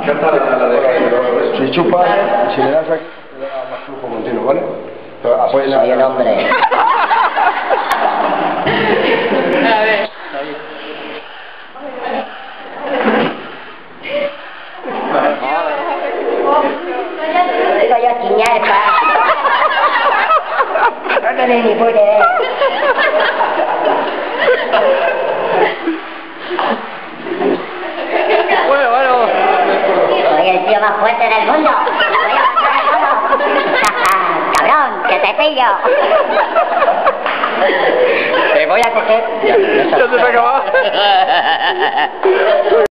Si chupas, si le das aquí, te da más flujo continuo, ¿vale? Pero apoya soy un hombre. A ver. Digo yo chiñarpa. No tenéis ni puta idea. Bueno. Soy el tío más fuerte del mundo. Voy a pasar todo. Cabrón, que te pillo. Te voy a coger. Ya se me ha acabado.